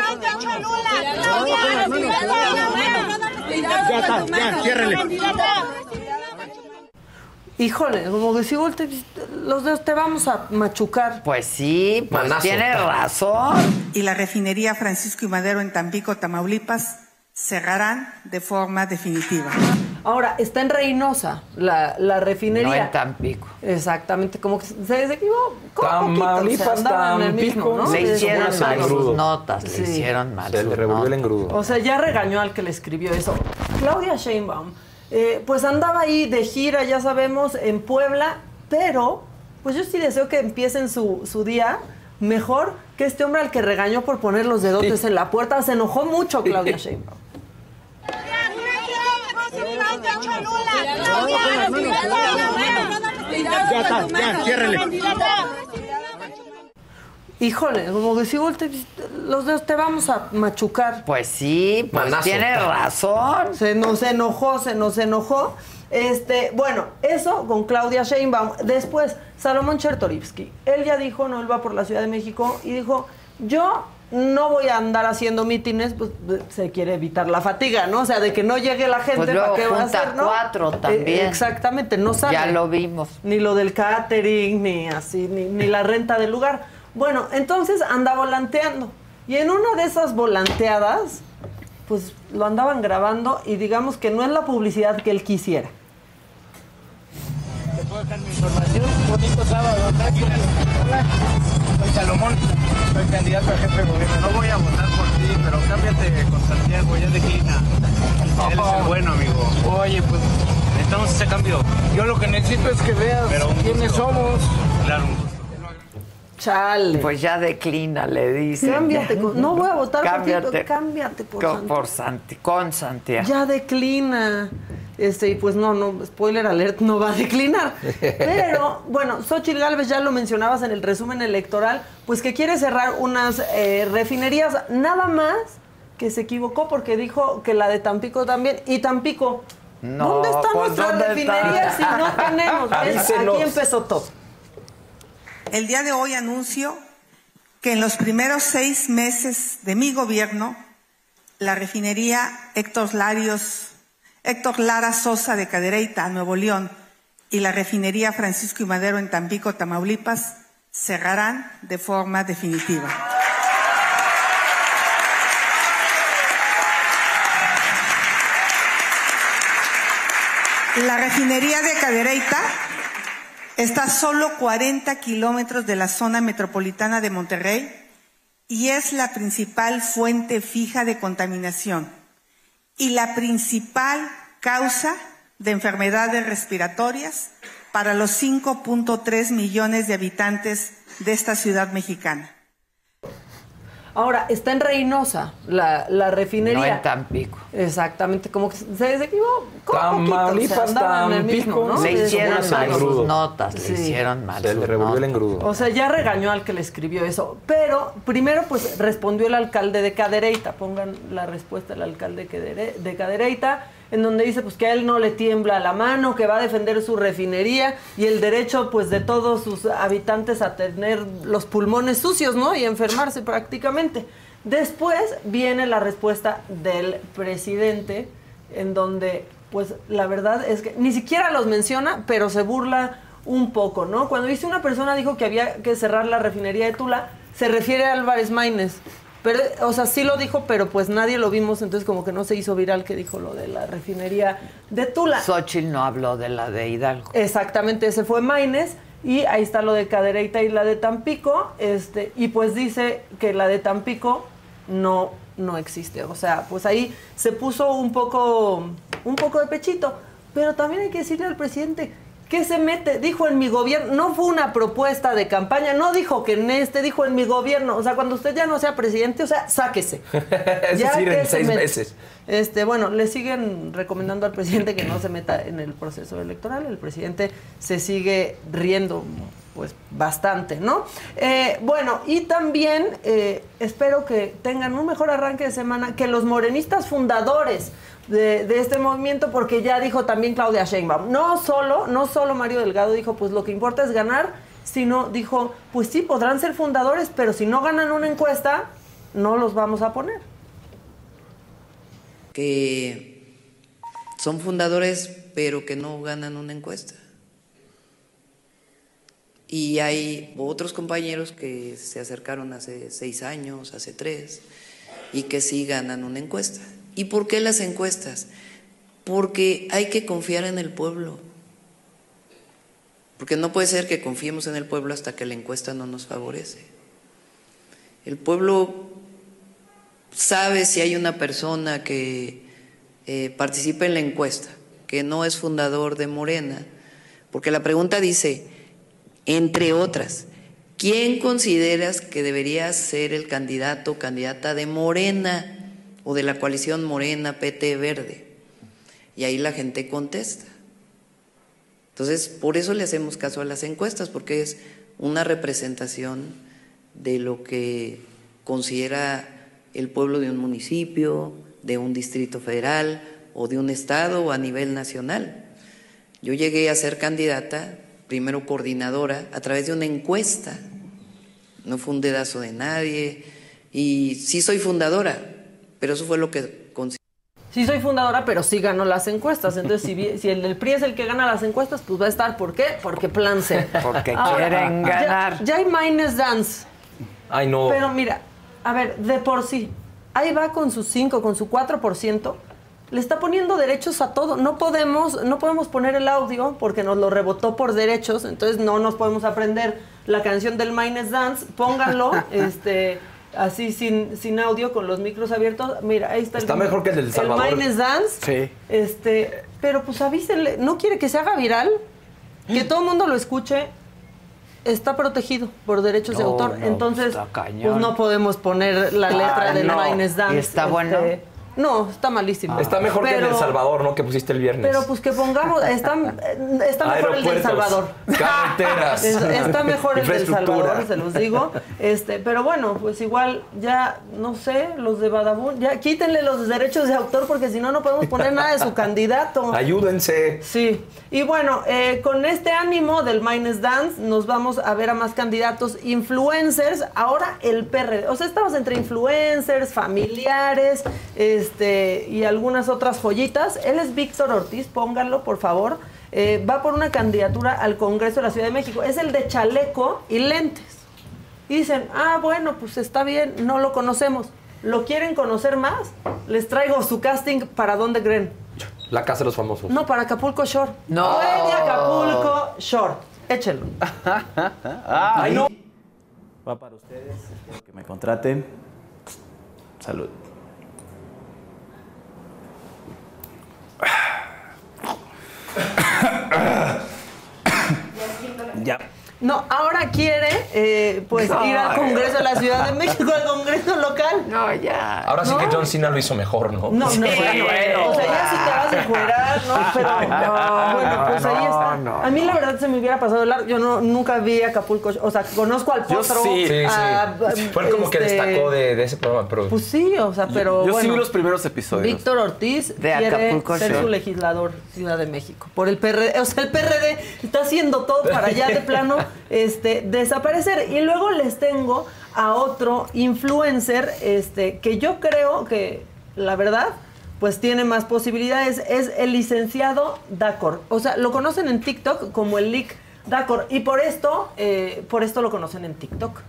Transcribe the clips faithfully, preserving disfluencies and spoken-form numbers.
Ya está, ya, ciérrele. Híjole, como que si volteas los dedos te vamos a machucar. Pues sí, pues Manazo. tiene razón. Y la refinería Francisco y Madero en Tampico, Tamaulipas, cerrarán de forma definitiva. Ahora, está en Reynosa, la, la refinería. No en Tampico. Exactamente, como que se desequivocó Tamaulipas, poquito, o sea, andaban en el mismo, Tampico. ¿no? Le De- hicieron se mal le sus engrudo. notas, le Sí. hicieron mal Se sus le revolvió el notas. engrudo. O sea, ya regañó al que le escribió eso. Claudia Sheinbaum, eh, pues andaba ahí de gira, ya sabemos, en Puebla, pero pues yo sí deseo que empiecen su, su día mejor que este hombre al que regañó por poner los dedotes en la puerta. Se enojó mucho Claudia Sheinbaum. Ya está, ya, ciérrele. Híjole, como que si volteas los dedos te vamos a machucar. Pues sí, pues Manazo. tiene razón. Se nos enojó, se nos enojó. Este, bueno, eso con Claudia Sheinbaum. Después, Salomón Chertorivsky. Él ya dijo, no, él va por la Ciudad de México y dijo, yo no voy a andar haciendo mítines, pues se quiere evitar la fatiga, ¿no? O sea, de que no llegue la gente, Pues luego ¿para qué va a junta hacer, no? cuatro también. Eh, exactamente, no sale. Ya lo vimos. Ni lo del catering, ni así, ni, ni la renta del lugar. Bueno, entonces anda volanteando. Y en una de esas volanteadas, pues lo andaban grabando y digamos que no es la publicidad que él quisiera. ¿Te puedo dejar mi información? Bonito sábado, gracias. Hola, soy Salomón, soy candidato a jefe de gobierno. No voy a votar por ti, pero cámbiate con Santiago, ya declina. Él es el bueno, amigo. Oye, pues necesitamos ese cambio. Yo lo que necesito es que veas Pero un quiénes gusto. somos. Claro, un gusto. Chale. Pues ya declina, le dice. Cámbiate. con- no voy a votar Cámbiate. por ti, pero cámbiate por Co- Santiago. por Santi, con Santiago. Ya declina. Este, y pues no, no, spoiler alert, no va a declinar. Pero, bueno, Xóchitl Gálvez, ya lo mencionabas en el resumen electoral, pues que quiere cerrar unas eh, refinerías, nada más que se equivocó porque dijo que la de Tampico también. Y Tampico, No, ¿dónde están pues, nuestras ¿dónde refinerías están? si no tenemos? Es- Avísenos. aquí empezó todo. El día de hoy anuncio que en los primeros seis meses de mi gobierno, la refinería Héctor Larios, Héctor Lara Sosa de Cadereyta, Nuevo León, y la refinería Francisco y Madero en Tampico, Tamaulipas, cerrarán de forma definitiva. La refinería de Cadereyta está a solo cuarenta kilómetros de la zona metropolitana de Monterrey y es la principal fuente fija de contaminación y la principal causa de enfermedades respiratorias para los cinco punto tres millones de habitantes de esta ciudad mexicana. Ahora, está en Reynosa, la, la refinería. No en Tampico. Exactamente, como que se desequivocó poquito, Tamaulipas, o sea, andaban en el mismo, Tampico. ¿no? Le De- hicieron se le mal engrudo. sus notas, le Sí. hicieron mal Se sus le revolvió el notas. engrudo. O sea, ya regañó al que le escribió eso. Pero primero, pues respondió el alcalde de Cadereyta. Pongan la respuesta del alcalde Cadere- de Cadereyta, en donde dice pues que a él no le tiembla la mano, que va a defender su refinería y el derecho pues de todos sus habitantes a tener los pulmones sucios, ¿no? Y enfermarse prácticamente. Después viene la respuesta del presidente, en donde, pues, la verdad es que ni siquiera los menciona, pero se burla un poco, ¿no? Cuando dice una persona dijo que había que cerrar la refinería de Tula, se refiere a Álvarez Maínez. Pero, o sea, sí lo dijo, pero pues nadie lo vimos, entonces como que no se hizo viral que dijo lo de la refinería de Tula. Xóchitl no habló de la de Hidalgo. Exactamente, ese fue Maínez. Y ahí está lo de Cadereyta y la de Tampico, este, y pues dice que la de Tampico no, no existe. O sea, pues ahí se puso un poco, un poco de pechito. Pero también hay que decirle al presidente que se mete, dijo en mi gobierno, no fue una propuesta de campaña, no dijo que en este, dijo en mi gobierno. O sea, cuando usted ya no sea presidente, o sea, sáquese. Es Ya decir, que en se seis mete. meses. Este, bueno, le siguen recomendando al presidente que no se meta en el proceso electoral. El presidente se sigue riendo, pues, bastante, ¿no? Eh, bueno, y también eh, espero que tengan un mejor arranque de semana que los morenistas fundadores de, de este movimiento, porque ya dijo también Claudia Sheinbaum. No solo, no solo Mario Delgado dijo, pues lo que importa es ganar, sino dijo, pues sí, podrán ser fundadores, pero si no ganan una encuesta, no los vamos a poner. Que son fundadores, pero que no ganan una encuesta. Y hay otros compañeros que se acercaron hace seis años, hace tres, y que sí ganan una encuesta. ¿Y por qué las encuestas? Porque hay que confiar en el pueblo. Porque no puede ser que confiemos en el pueblo hasta que la encuesta no nos favorece. El pueblo sabe si hay una persona que eh, participa en la encuesta, que no es fundador de Morena, porque la pregunta dice, entre otras, ¿quién consideras que debería ser el candidato o candidata de Morena o de la coalición Morena, P T, Verde? Y ahí la gente contesta. Entonces, por eso le hacemos caso a las encuestas, porque es una representación de lo que considera el pueblo de un municipio, de un distrito federal o de un estado o a nivel nacional. Yo llegué a ser candidata, primero coordinadora, a través de una encuesta. No fue un dedazo de nadie. Y sí soy fundadora, pero eso fue lo que consideré. Sí soy fundadora, pero sí ganó las encuestas. Entonces, si, si el del P R I es el que gana las encuestas, pues va a estar. ¿Por qué? Porque plan C. Porque Ahora, quieren ganar. Ya, ya hay Maynes Dance. Ay, no. Pero mira, a ver, de por sí, ahí va con su cinco, con su cuatro por ciento. Le está poniendo derechos a todo. No podemos, no podemos poner el audio porque nos lo rebotó por derechos. Entonces no nos podemos aprender la canción del Maynes Dance. Pónganlo, este, así sin, sin audio, con los micros abiertos. Mira, ahí está. Está el, mejor que el del Salvador. El Maynes Dance. Sí. Este, pero pues avísenle. ¿No quiere que se haga viral? Que todo el mundo lo escuche. Está protegido por derechos No, de autor. no, Entonces, está cañón. pues no podemos poner la letra Ay, del no. Maynes Dance. ¿Y está este, bueno? No, está malísimo. Está mejor que el Pero- del Salvador, ¿no? Que pusiste el viernes. Pero pues que pongamos, está, está mejor el del Aeropuertos, Salvador. carreteras, Es- Está mejor el del infraestructura. Salvador, se los digo. Este, pero bueno, pues igual ya, no sé, los de Badabun, ya quítenle los derechos de autor porque si no, no podemos poner nada de su candidato. Ayúdense. Sí, y bueno, eh, con este ánimo del Maynes Dance nos vamos a ver a más candidatos influencers. Ahora el P R D, o sea, estamos entre influencers, familiares, este, y algunas otras joyitas. Él es Víctor Ortiz, pónganlo por favor. Eh, va por una candidatura al Congreso de la Ciudad de México. Es el de chaleco y lentes. Y dicen, ah, bueno, pues está bien, no lo conocemos. ¿Lo quieren conocer más? Les traigo su casting para dónde creen. La casa de los famosos. No, para Acapulco Shore. No. Fue de Acapulco Shore. Échelo. Ay, no. Va para ustedes, espero que me contraten. Salud. Ya. No, ahora quiere, eh, pues, No. ir al Congreso de la Ciudad de México, al Congreso local. No, ya. Ahora sí ¿No? que John Cena lo hizo mejor, ¿no? No, no, Sí, bueno, bueno. o sea, ya si te vas a encuerar, ¿no? Pero, No, bueno, pues ahí no, está. no, a mí la no. verdad se me hubiera pasado el largo. Yo no, nunca vi Acapulco, o sea, conozco al Yo Potro. sí. Sí, a- sí. Fue como que este, destacó de, de ese programa, pero... Pues sí, o sea, pero Yo bueno. sí vi los primeros episodios. Víctor Ortiz De quiere Acapulco ser Shore. su legislador Ciudad de México por el P R D, o sea, el P R D está haciendo todo para ya de plano este desaparecer. Y luego les tengo a otro influencer este que yo creo que la verdad pues tiene más posibilidades, es el licenciado Dacor. O sea, lo conocen en TikTok como el Lic Dacor y por esto eh, por esto lo conocen en TikTok.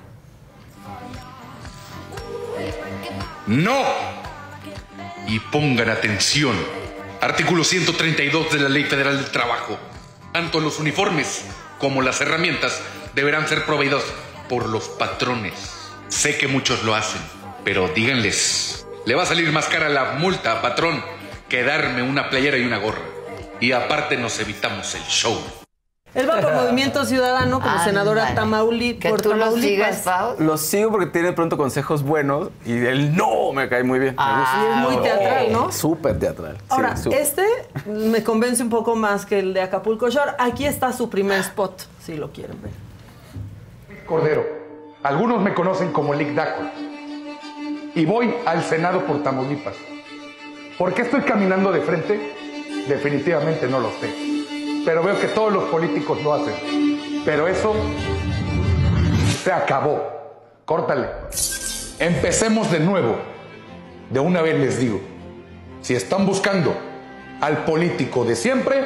¡No! Y pongan atención. Artículo ciento treinta y dos de la Ley Federal del Trabajo. Tanto los uniformes como las herramientas deberán ser proveídos por los patrones. Sé que muchos lo hacen, pero díganles, le va a salir más cara la multa, patrón, que darme una playera y una gorra. Y aparte nos evitamos el show. Él va por Movimiento Ciudadano como Ándale. senadora Tamauli, ¿Que por tú lo Tamaulipas. sigues, Pau? Los sigo porque tiene pronto consejos buenos y el no me cae muy bien. Me gusta. Y es muy teatral, ¿no? Súper teatral. sí, Ahora, súper. este me convence un poco más que el de Acapulco Shore. Aquí está su primer spot, si lo quieren ver. Cordero. Algunos me conocen como Lic Dacor. Y voy al Senado por Tamaulipas. ¿Por qué estoy caminando de frente? Definitivamente no lo sé. Pero veo que todos los políticos lo hacen. Pero eso se acabó. Córtale. Empecemos de nuevo. De una vez les digo, si están buscando al político de siempre,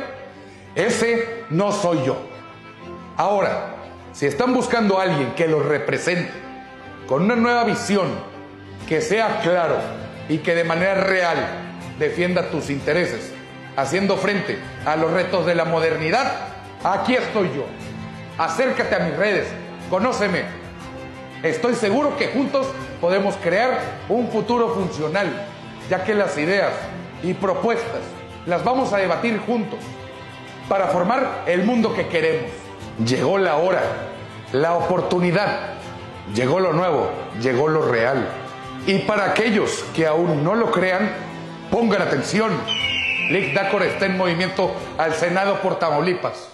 ese no soy yo. Ahora, si están buscando a alguien que los represente con una nueva visión, que sea claro y que de manera real defienda tus intereses, haciendo frente a los retos de la modernidad, aquí estoy yo. Acércate a mis redes, conóceme. Estoy seguro que juntos podemos crear un futuro funcional, ya que las ideas y propuestas las vamos a debatir juntos para formar el mundo que queremos. Llegó la hora, la oportunidad, llegó lo nuevo, llegó lo real. Y para aquellos que aún no lo crean, pongan atención. Lic Dácor está en movimiento al Senado por Tamaulipas.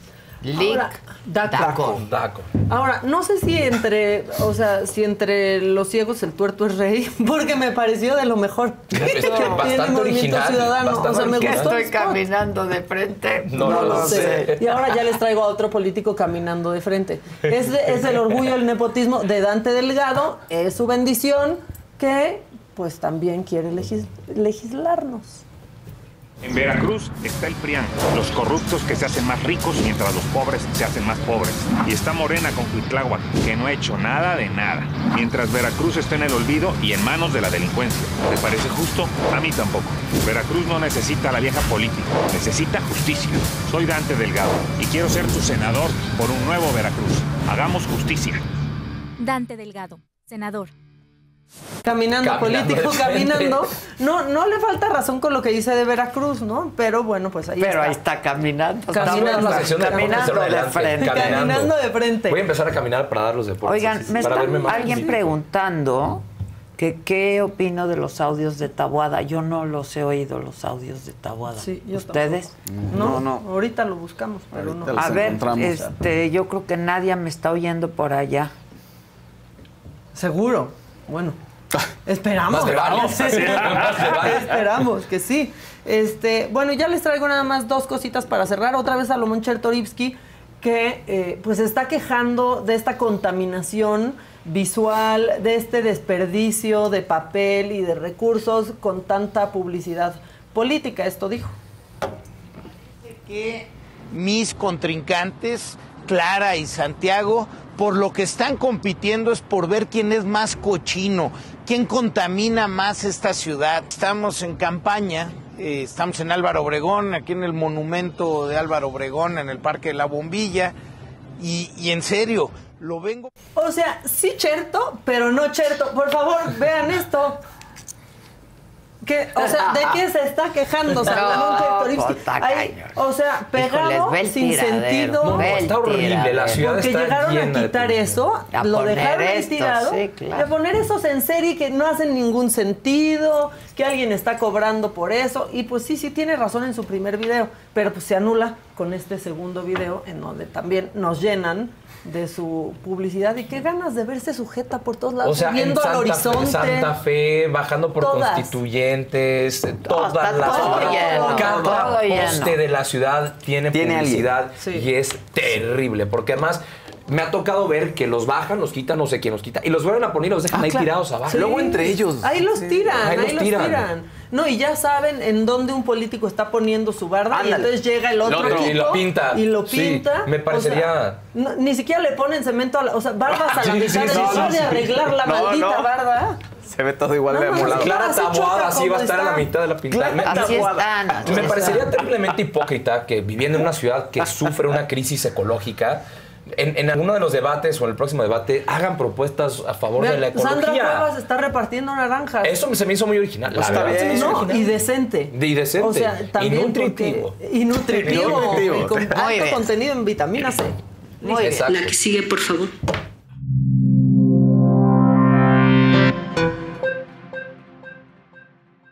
Lic Dácor. Dácor. Ahora, no sé si entre, o sea, si entre los ciegos el tuerto es rey, porque me pareció de lo mejor. Es que bastante original. Ciudadano. Bastante o sea, me original. gustó. Estoy caminando de frente. No, no lo sé. Y ahora ya les traigo a otro político caminando de frente. Es, es el orgullo, el nepotismo de Dante Delgado. Es su bendición que, pues, también quiere legis legislarnos. En Veracruz está el PRIAN, los corruptos que se hacen más ricos mientras los pobres se hacen más pobres. Y está Morena con Cuitláhuac, que no ha hecho nada de nada. Mientras Veracruz está en el olvido y en manos de la delincuencia. ¿Te parece justo? A mí tampoco. Veracruz no necesita a la vieja política, necesita justicia. Soy Dante Delgado y quiero ser tu senador por un nuevo Veracruz. Hagamos justicia. Dante Delgado, senador. Caminando, Caminando político, de frente. caminando. No, no le falta razón con lo que dice de Veracruz, ¿no? Pero bueno, pues ahí Pero está. ahí está caminando. Caminando. Estamos La sección de caminando deportes de adelante, frente. Caminando de frente. Voy a empezar a caminar para dar los deportes. Oigan, me para está verme más alguien físico. preguntando que qué opino de los audios de Taboada. Yo no los he oído, los audios de Taboada. Sí, yo ¿Ustedes? No, no, ahorita lo buscamos, pero no. A ver, este, yo creo que nadie me está oyendo por allá. ¿Seguro? Bueno. Esperamos. Más de vale. Sí, Más de vale. Esperamos que sí. Este, bueno, ya les traigo nada más dos cositas para cerrar. Otra vez Salomón Chertorivsky, que eh, pues está quejando de esta contaminación visual, de este desperdicio de papel y de recursos con tanta publicidad política. Esto dijo. Que mis contrincantes, Clara y Santiago, por lo que están compitiendo es por ver quién es más cochino, quién contamina más esta ciudad. Estamos en campaña, eh, estamos en Álvaro Obregón, aquí en el monumento de Álvaro Obregón, en el Parque de la Bombilla, y, y en serio, lo vengo... O sea, sí Cherto, pero no Cherto. Por favor, vean esto. ¿Qué? O sea, ¿de qué se está quejando Salomón Chertorivsky? Ahí, o sea, pegado, Híjoles, ve el sin tiradero, sentido. No, está horrible. La ciudad Porque está llegaron llena a de quitar publicidad. eso, A lo poner dejaron ahí esto, tirado, sí, claro. de poner esos en serie que no hacen ningún sentido, que alguien está cobrando por eso. Y pues sí, sí tiene razón en su primer video, pero pues se anula con este segundo video en donde también nos llenan de su publicidad. Y qué ganas de verse sujeta por todos lados, O sea, viendo en al Santa, horizonte. Fe, Santa Fe, bajando por Todas. Constituyentes, todas está las todo lleno, cada todo poste lleno. de la ciudad tiene, Tiene publicidad alguien. Sí. y es terrible, porque además me ha tocado ver que los bajan, los quitan, no sé quién los quita, y los vuelven a poner y los dejan Ah, ahí claro. tirados abajo. Sí. Luego entre ellos. Ahí los tiran, Ahí ahí, los los tiran. tiran. No, y ya saben en dónde un político está poniendo su barda y Ándale. entonces llega el otro Lo- y equipo lo pinta. y lo Sí, pinta. me O parecería- sea, no, ni siquiera le ponen cemento a la, o sea, bardas a la Sí, mitad sí, de sí, no, sí, de sí. arreglar la No, maldita no. barda. Se ve todo igual No, de no, amolado. no, Clara así choca Taboada así como va a estar a la está. mitad de la pintada. Me- Clara Así Taboada. están. así Me están. parecería terriblemente hipócrita que viviendo en una ciudad que sufre una crisis ecológica, en, en alguno de los debates o en el próximo debate hagan propuestas a favor de la Vean, Sandra ecología. Cuevas está repartiendo naranjas. Eso se me hizo muy original. La Está verdad, bien. se me hizo No, original. y decente. Y decente. O sea, también Y nutritivo. porque- y nutritivo. Y nutritivo. Y con Muy alto bien. contenido en vitamina C. Muy bien. Exacto. La que sigue, por favor.